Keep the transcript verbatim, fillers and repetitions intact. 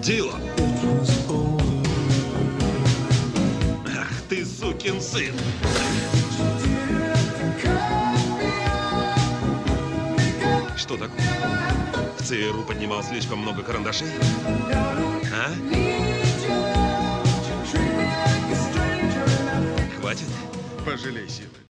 Дилан! Ах ты, сукин сын! Что такое? В ЦРУ поднимал слишком много карандашей? А? Хватит? Пожалей силы.